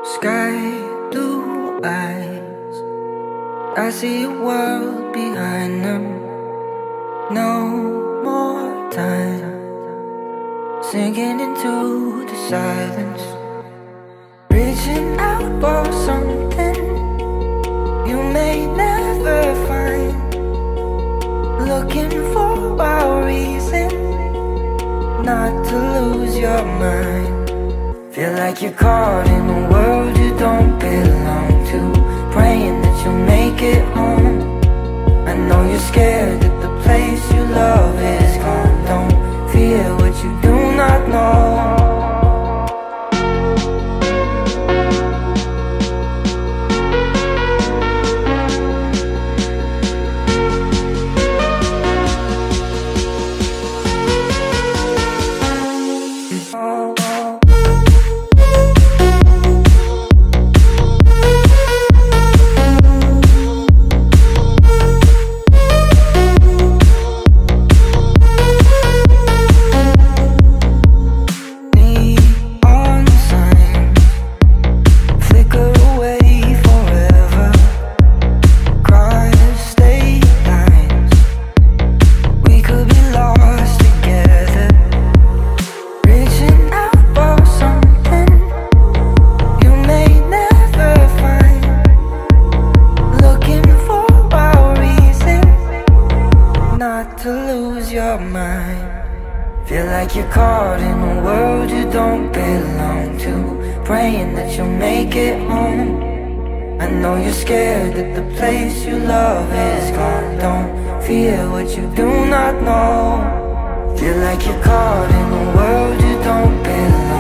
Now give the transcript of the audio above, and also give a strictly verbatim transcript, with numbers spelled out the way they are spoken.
Sky blue eyes, I see a world behind them. No more time, sinking into the silence, reaching out for something you may never find, looking for a reason not to lose your mind. Feel like you're caught in a world you don't belong to, praying that you'll make it home. I know you're scared that the place you love is gone. Don't fear what you do not know. To lose your mind. Feel like you're caught in a world you don't belong to, praying that you'll make it home. I know you're scared that the place you love is gone. Don't fear what you do not know. Feel like you're caught in a world you don't belong to.